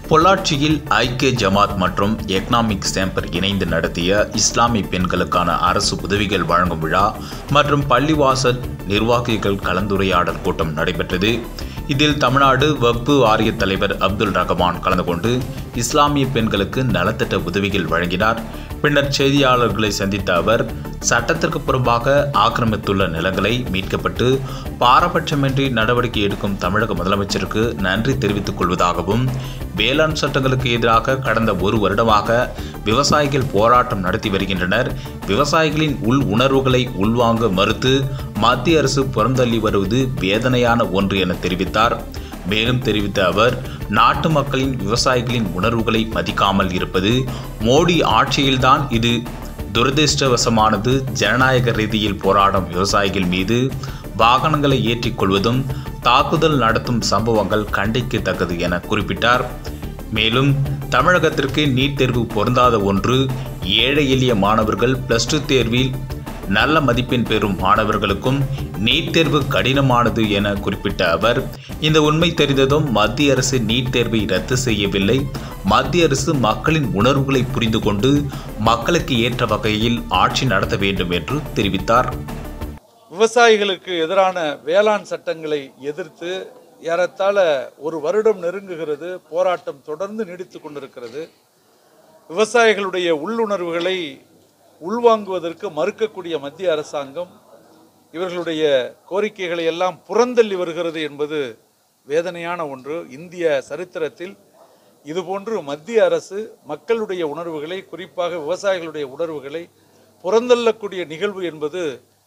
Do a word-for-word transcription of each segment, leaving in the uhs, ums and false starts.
பொள்ளாச்சியில் ஐக்கிய ஜமாத் மற்றும் எக்கனாமிக் சேம்பர் இணைந்து நடத்திய இஸ்லாமிய பெண்களுக்கான அரசு உதவிகள் வழங்கும் விழா மற்றும் பள்ளிவாசல் நிர்வாகிகள் கலந்துரையாடல் கூட்டம் நடைபெற்றது. இதில் தமிழ்நாடு வக்ஃபு வாரிய தலைவர் அப்துல் ரஹ்மான் கலந்து கொண்டு இஸ்லாமிய பெண்களுக்கு நலத்திட்ட உதவிகள் வழங்கினார். பின்னர் செய்தியாளர்களை சந்தித்த அவர், சட்டத்திற்கு புறம்பாக ஆக்கிரமித்துள்ள நிலங்களை மீட்கப்பட்டு பாரபட்சமின்றி நடவடிக்கை எடுக்கும் தமிழக முதலமைச்சருக்கு நன்றி தெரிவித்துக் கொள்வதாகவும், வேளாண் சட்டங்களுக்கு எதிராக கடந்த ஒரு வருடமாக விவசாயிகள் போராட்டம் நடத்தி வருகின்றனர். விவசாயிகளின் உள் உணர்வுகளை உள்வாங்க மறுத்து மத்திய அரசு புறந்தள்ளி வருவது வேதனையான ஒன்று என தெரிவித்தார். மேலும் தெரிவித்த அவர், நாட்டு மக்களின் விவசாயிகளின் உணர்வுகளை மதிக்காமல் இருப்பது மோடி ஆட்சியில்தான் இது துரதிருஷ்டவசமானது. ஜனநாயக ரீதியில் போராடும் விவசாயிகள் மீது வாகனங்களை ஏற்றிக் கொள்வதும் தாக்குதல் நடத்தும் சம்பவங்கள் கண்டிக்கத்தக்கது என குறிப்பிட்டார். மேலும் தமிழகத்திற்கு நீட் தேர்வு பொருந்தாத ஒன்று. ஏழை எளிய மாணவர்கள் பிளஸ் டூ தேர்வில் நல்ல மதிப்பெண் பெறும் மாணவர்களுக்கும் நீட் தேர்வு கடினமானது என குறிப்பிட்ட அவர், இந்த உண்மை தெரிந்ததும் மத்திய அரசு நீட் தேர்வை ரத்து செய்யவில்லை. மத்திய அரசு மக்களின் உணர்வுகளை புரிந்து கொண்டு மக்களுக்கு ஏற்ற வகையில் ஆட்சி நடத்த வேண்டும் என்று தெரிவித்தார். விவசாயிகளுக்கு எதிரான வேளாண் சட்டங்களை எதிர்த்து ஏறத்தாழ ஒரு வருடம் நெருங்குகிறது. போராட்டம் தொடர்ந்து நீடித்து கொண்டிருக்கிறது. விவசாயிகளுடைய உள்ளுணர்வுகளை உள்வாங்குவதற்கு மறுக்கக்கூடிய மத்திய அரசாங்கம் இவர்களுடைய கோரிக்கைகளை எல்லாம் புறந்தள்ளி வருகிறது என்பது வேதனையான ஒன்று. இந்திய சரித்திரத்தில் இதுபோன்று மத்திய அரசு மக்களுடைய உணர்வுகளை, குறிப்பாக விவசாயிகளுடைய உணர்வுகளை புறந்தள்ளக்கூடிய நிகழ்வு என்பது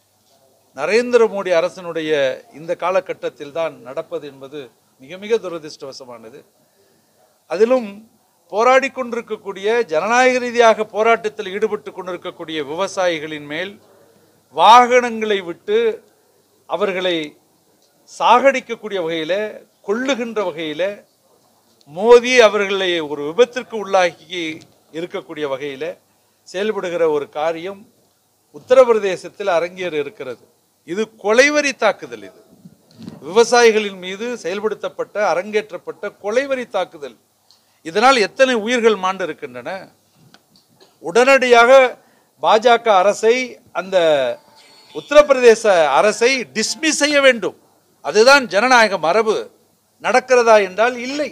நரேந்திர மோடி அரசினுடைய இந்த காலகட்டத்தில் தான் நடப்பது என்பது மிக மிக துரதிருஷ்டவசமானது. அதிலும் போராடி கொண்டிருக்கக்கூடிய, ஜனநாயக ரீதியாக போராட்டத்தில் ஈடுபட்டு கொண்டிருக்கக்கூடிய விவசாயிகளின் மேல் வாகனங்களை விட்டு அவர்களை சாகடிக்கக்கூடிய வகையில், கொள்ளுகின்ற வகையில், மோதி அவர்களை ஒரு விபத்திற்கு உள்ளாக்கி இருக்கக்கூடிய வகையில் செயல்படுகிற ஒரு காரியம் உத்தரப்பிரதேசத்தில் அரங்கேறி இருக்கிறது. இது கொலைவரி தாக்குதல். இது விவசாயிகளின் மீது செயல்படுத்தப்பட்ட, அரங்கேற்றப்பட்ட கொலைவரி தாக்குதல். இதனால் எத்தனை உயிர்கள் மாண்டு இருக்கின்றன. உடனடியாக பாஜக அரசை, அந்த உத்தரப்பிரதேச அரசை டிஸ்மிஸ் செய்ய வேண்டும். அதுதான் ஜனநாயக மரபு. நடக்கிறதா என்றால் இல்லை.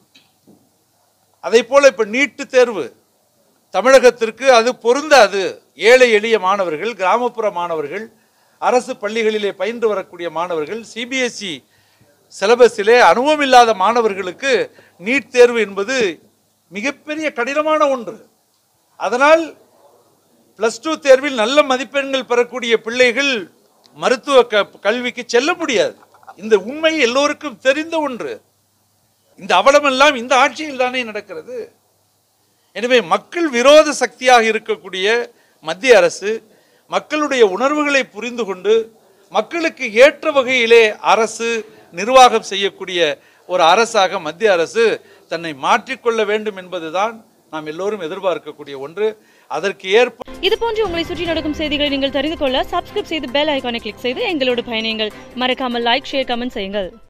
அதை போல இப்ப நீட்டு தேர்வு தமிழகத்திற்கு அது பொருந்தாது. ஏழை எளிய மாணவர்கள், கிராமப்புற மாணவர்கள், அரசு பள்ளிகளிலே பயின்று வரக்கூடிய மாணவர்கள், சிபிஎஸ்இ சிலபஸிலே அனுபவம் இல்லாத மாணவர்களுக்கு நீட் தேர்வு என்பது மிகப்பெரிய கடினமான ஒன்று. அதனால் பிளஸ் டூ தேர்வில் நல்ல மதிப்பெண்கள் பெறக்கூடிய பிள்ளைகள் மருத்துவ கல்விக்கு செல்ல முடியாது. இந்த உண்மை எல்லோருக்கும் தெரிந்த ஒன்று. இந்த அவலமெல்லாம் இந்த ஆட்சியில் தானே நடக்கிறது. எனவே மக்கள் விரோத சக்தியாக இருக்கக்கூடிய மத்திய அரசு மக்களுடைய உணர்வுகளை புரிந்து கொண்டு மக்களுக்கு ஏற்ற வகையிலே அரசு நிர்வாகம் செய்யக்கூடிய ஒரு அரசாக மத்திய அரசு தன்னை மாற்றிக்கொள்ள வேண்டும் என்பதுதான் நாம் எல்லோரும் எதிர்பார்க்கக்கூடிய ஒன்று. அதற்கு ஏற்ப இது போன்று உங்களை சுற்றி நடக்கும் செய்திகளை நீங்கள் தெரிந்து கொள்ள சப்ஸ்கிரைப் செய்து பெல் ஐகானை கிளிக் செய்து எங்களோடு பயணியுங்கள். மறக்காமல் லைக், ஷேர், கமெண்ட் செய்யுங்கள்.